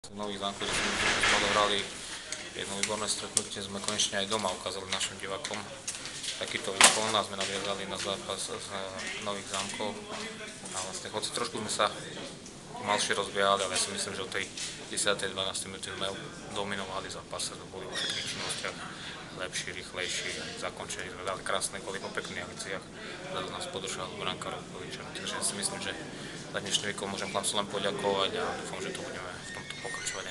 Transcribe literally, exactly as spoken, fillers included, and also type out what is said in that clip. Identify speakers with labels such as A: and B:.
A: V Nových Zámkoch, že sme odohrali jedno výborné stretnutie, sme konečne aj doma ukázali našim divákom takýto výkon a sme nadviazali na zápas z Nových Zámkov. A vlastne, hoci trošku sme sa malšie rozbiehali, ale ja si myslím, že od tej desiatej dvanástej minúty sme dominovali zápas, sme boli vo všetkých činnostiach lepší, rýchlejší, zakončení sme dali krásne góly po pekných akciách, zadu nás podržal brankár Poličan, takže ja si myslím, že za dnešný výkon môžem chlapcom len poďakovať a dúfam, že to budeme v tomto pokračovať.